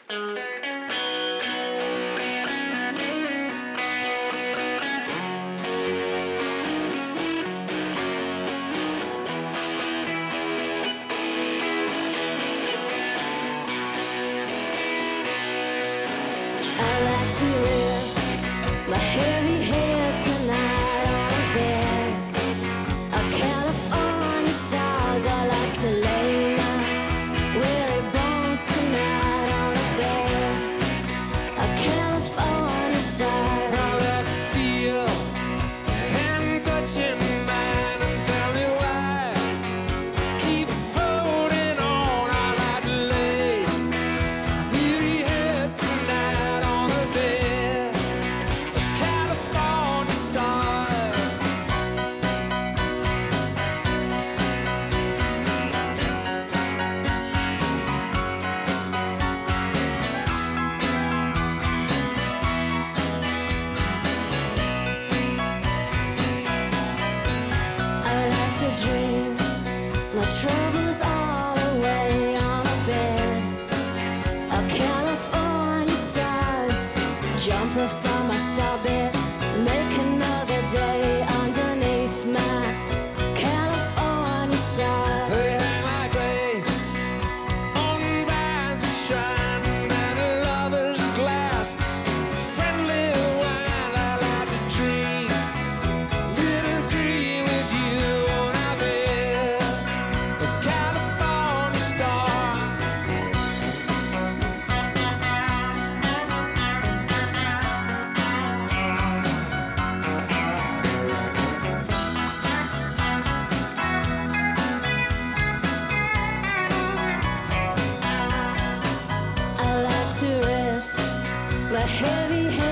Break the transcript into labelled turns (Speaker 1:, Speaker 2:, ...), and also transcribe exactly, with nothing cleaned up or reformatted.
Speaker 1: My heavy head tonight on a bed of California stars. I like to lay my weary bones tonight on a bed of California stars.
Speaker 2: I like to feel your hand touching mine and tell me why I keep holding on. I like to lay my weary head tonight on a bed.
Speaker 1: Dream my troubles all away on a bed of California stars. Jumping from my star bed, make another day underneath my California stars.
Speaker 2: They hang like grapes on vines that shine and a lover's glass, a friendly wine. I like to dream a little dream with you.
Speaker 1: My heavy head